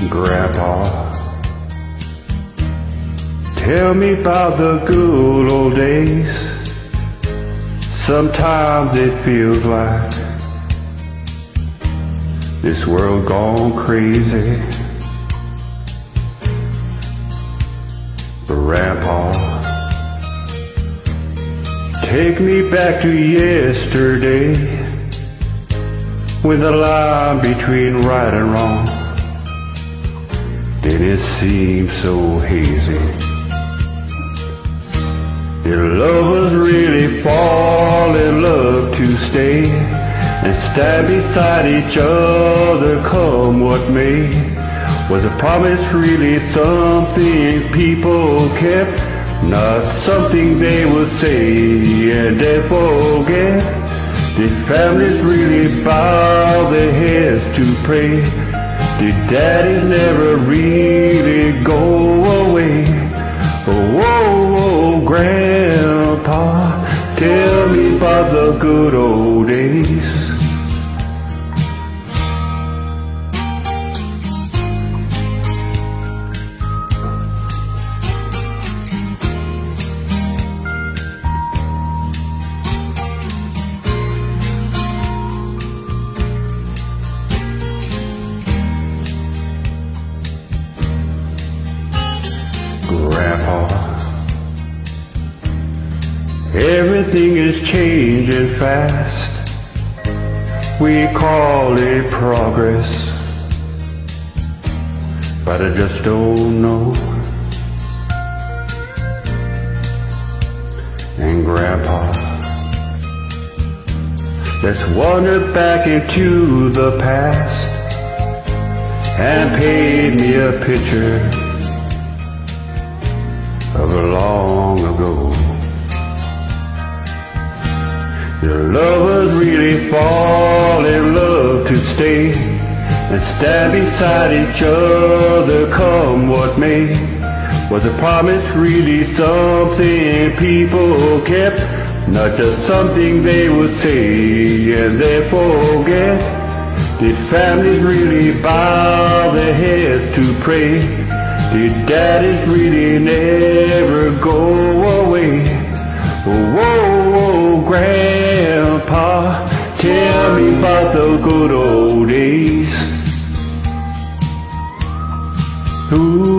Grandpa, tell me about the good old days. Sometimes it feels like this world gone crazy. Grandpa, take me back to yesterday, when the line between right and wrong didn't seem so hazy. Did lovers really fall in love to stay and stand beside each other come what may? Was a promise really something people kept, not something they would say and then forget? Did families really bow their heads to pray? Did daddies never really go away? Oh, oh, oh, Grandpa, tell me about the good old days. Grandpa, everything is changing fast. We call it progress, but I just don't know. And Grandpa, let's wander back into the past and paint me a picture of long ago. Did lovers really fall in love to stay and stand beside each other come what may? Was a promise really something people kept, not just something they would say and then forget? Did families really bow their heads to pray? Did daddies really never go away? Oh, oh, oh, Grandpa, tell me about the good old days. Ooh.